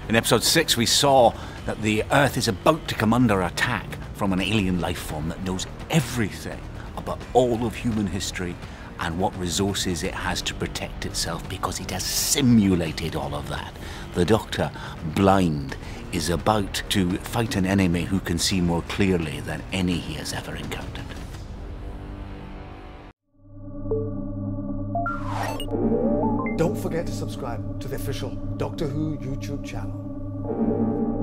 In episode 6, we saw that the Earth is about to come under attack from an alien life form that knows everything about all of human history and what resources it has to protect itself, because it has simulated all of that. The Doctor, blind, is about to fight an enemy who can see more clearly than any he has ever encountered. Don't forget to subscribe to the official Doctor Who YouTube channel.